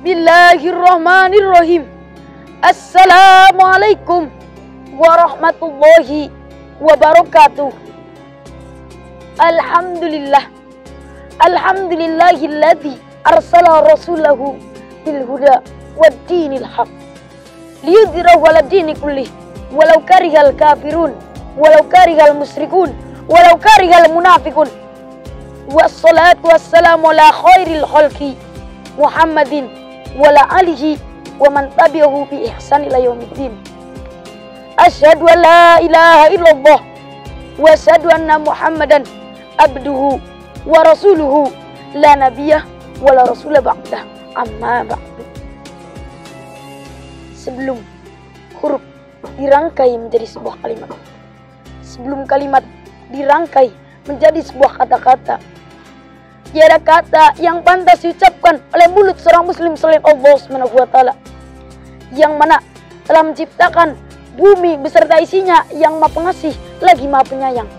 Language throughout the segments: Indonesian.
Bismillahirrahmanirrahim. Assalamualaikum warahmatullahi wabarakatuh. Alhamdulillahilladzi arsala rasulahu bil huda waddinil haq liyudhhirahu 'ala dini kullih walau karihal kafirun walau karihal musyrikun walau karihal munafiqun. Wassalatu wassalamu ala khairil khalqi Muhammadin wa ala alihi wa man tabi'ahu bi ihsan ila yaumiddin. Asyhadu an la ilaha illallah wa asyhadu anna Muhammadan abduhu wa rasuluhu la nabiyya wa la rasula ba'dah. Amma ba'du. Sebelum huruf dirangkai menjadi sebuah kalimat, sebelum kalimat dirangkai menjadi sebuah kata-kata, tiada kata yang pantas diucapkan oleh mulut seorang muslim selain Allah Subhanahu wa taala, yang mana telah menciptakan bumi beserta isinya, yang Maha Pengasih lagi Maha Penyayang.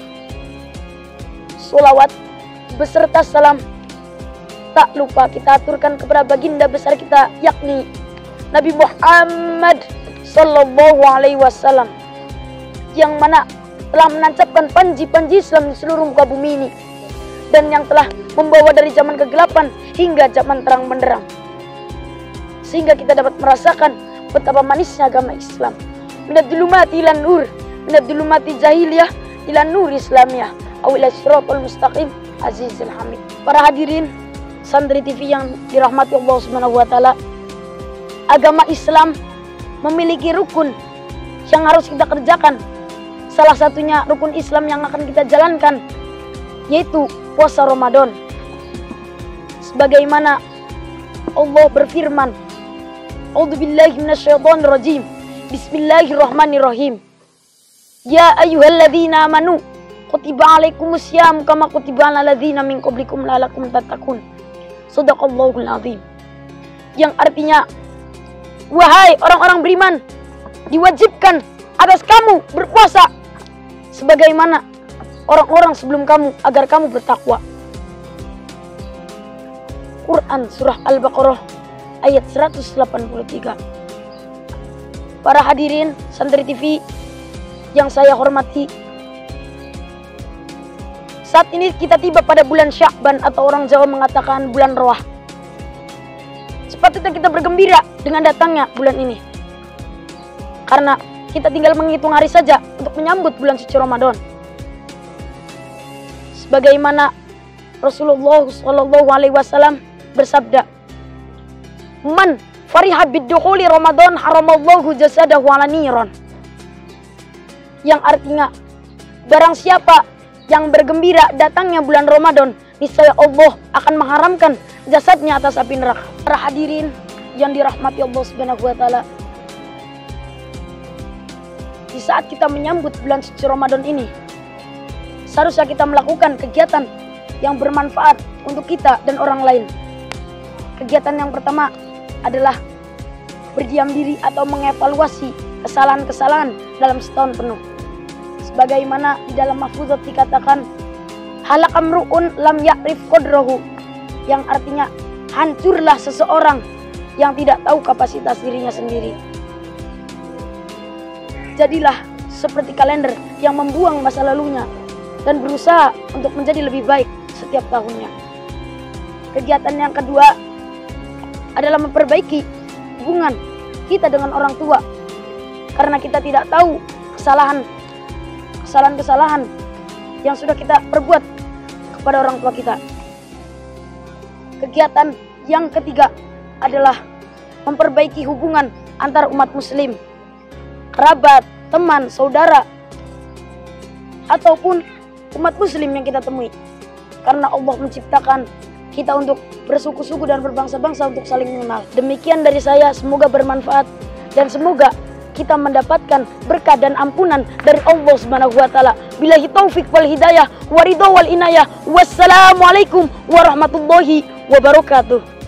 Sholawat beserta salam tak lupa kita aturkan kepada baginda besar kita, yakni Nabi Muhammad sallallahu alaihi wasallam, yang mana telah menancapkan panji-panji Islam di seluruh muka bumi ini, dan yang telah membawa dari zaman kegelapan hingga zaman terang benderang, sehingga kita dapat merasakan betapa manisnya agama Islam. Minad dhulumati ilan nur, minad dhulumati jahiliyah ilan nur islamiyah, aw ila siratal mustaqim azizil hamid. Para hadirin Santri TV yang dirahmati Allah Subhanahu wa taala, agama Islam memiliki rukun yang harus kita kerjakan. Salah satunya rukun Islam yang akan kita jalankan yaitu puasa Ramadan. Sebagaimana Allah berfirman, A'udzubillahi minasyaitonirrajim. Bismillahirrahmanirrahim. Ya ayyuhalladzina amanu kutiba alaikumussyam kama kutiba alal ladzina min qablikum la'allakum tattaqun. Shadaqallahul azim. Yang artinya, wahai orang-orang beriman, diwajibkan atas kamu berpuasa sebagaimana orang-orang sebelum kamu agar kamu bertakwa. Quran surah Al-Baqarah ayat 183. Para hadirin Santri TV yang saya hormati, saat ini kita tiba pada bulan Sya'ban atau orang Jawa mengatakan bulan Roah. Sepatutnya kita bergembira dengan datangnya bulan ini, karena kita tinggal menghitung hari saja untuk menyambut bulan suci Ramadan. Sebagaimana Rasulullah Shallallahu Alaihi Wasallam bersabda, "Man fariha biddukhuli Ramadan haramallahu jasadahu 'ala niran." Yang artinya, barang siapa yang bergembira datangnya bulan Ramadan, niscaya Allah akan mengharamkan jasadnya atas api neraka. Para hadirin yang dirahmati Allah Subhanahu wa taala, di saat kita menyambut bulan suci Ramadan ini, seharusnya kita melakukan kegiatan yang bermanfaat untuk kita dan orang lain. Kegiatan yang pertama adalah berdiam diri atau mengevaluasi kesalahan-kesalahan dalam setahun penuh. Sebagaimana di dalam mahfuzat dikatakan, halakamru'un lam ya'rif qadrahu, yang artinya hancurlah seseorang yang tidak tahu kapasitas dirinya sendiri. Jadilah seperti kalender yang membuang masa lalunya dan berusaha untuk menjadi lebih baik setiap tahunnya. Kegiatan yang kedua adalah memperbaiki hubungan kita dengan orang tua, karena kita tidak tahu kesalahan-kesalahan yang sudah kita perbuat kepada orang tua kita. Kegiatan yang ketiga adalah memperbaiki hubungan antar umat muslim, kerabat, teman, saudara, ataupun umat muslim yang kita temui. Karena Allah menciptakan kita untuk bersuku-suku dan berbangsa-bangsa untuk saling mengenal. Demikian dari saya, semoga bermanfaat dan semoga kita mendapatkan berkah dan ampunan dari Allah Subhanahu wa taala. Billahi taufik wal hidayah wa ridha wal inayah. Wassalamualaikum warahmatullahi wabarakatuh.